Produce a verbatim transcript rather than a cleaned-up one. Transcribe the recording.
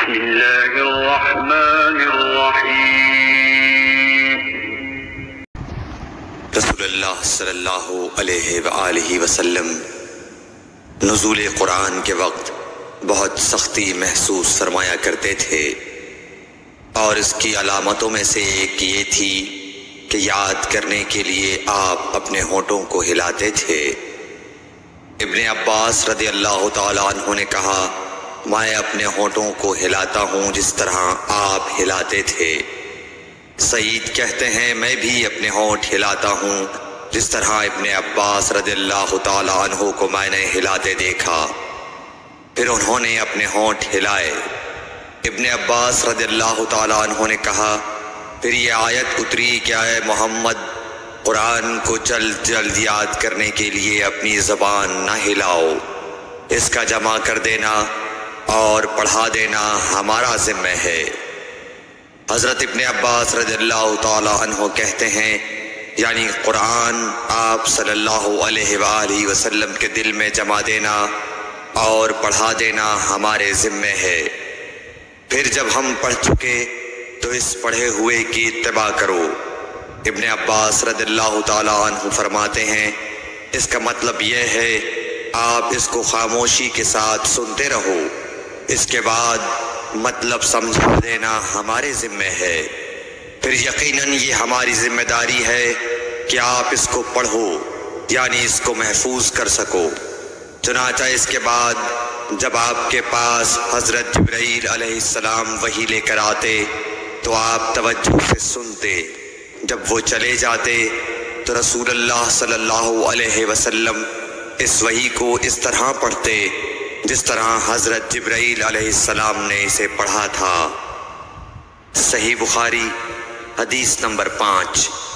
بسم اللہ الرحمن الرحیم۔ رسول اللہ صلی اللہ علیہ وآلہ وسلم نزول قرآن کے وقت بہت سختی محسوس فرمایا کرتے تھے، اور اس کی علامتوں میں سے ایک یہ تھی کہ یاد کرنے کے لیے آپ اپنے ہونٹوں کو ہلاتے تھے۔ ابن عباس رضی اللہ تعالیٰ عنہ نے کہا، میں اپنے ہونٹوں کو ہلاتا ہوں جس طرح آپ ہلاتے تھے۔ سعید کہتے ہیں، میں بھی اپنے ہونٹ ہلاتا ہوں جس طرح ابن عباس رضی اللہ تعالیٰ عنہ کو میں نے ہلاتے دیکھا۔ پھر انہوں نے اپنے ہونٹ ہلائے۔ ابن عباس رضی اللہ تعالیٰ عنہ نے کہا، پھر یہ آیت اتری کہ اے محمد، قرآن کو جلد جلد یاد کرنے کے لیے اپنی زبان نہ ہلاؤ، اس کا جمع کر دینا اور پڑھا دینا ہمارا ذمہ ہے۔ حضرت ابن عباس رضی اللہ تعالیٰ عنہ کہتے ہیں، یعنی قرآن آپ صلی اللہ علیہ وآلہ وسلم کے دل میں جمع دینا اور پڑھا دینا ہمارے ذمہ ہے۔ پھر جب ہم پڑھ چکے تو اس پڑھے ہوئے کی اتباع کرو۔ ابن عباس رضی اللہ تعالیٰ عنہ فرماتے ہیں، اس کا مطلب یہ ہے آپ اس کو خاموشی کے ساتھ سنتے رہو، اس کے بعد مطلب سمجھا دینا ہمارے ذمہ ہے۔ پھر یقیناً یہ ہماری ذمہ داری ہے کہ آپ اس کو پڑھو، یعنی اس کو محفوظ کر سکو۔ چنانچہ اس کے بعد جب آپ کے پاس حضرت جبرائیل علیہ السلام وحی لے کر آتے تو آپ توجہ سے سنتے، جب وہ چلے جاتے تو رسول اللہ صلی اللہ علیہ وسلم اس وحی کو اس طرح پڑھتے جس طرح حضرت جبرائیل علیہ السلام نے اسے پڑھا تھا۔ صحیح بخاری حدیث نمبر پانچ۔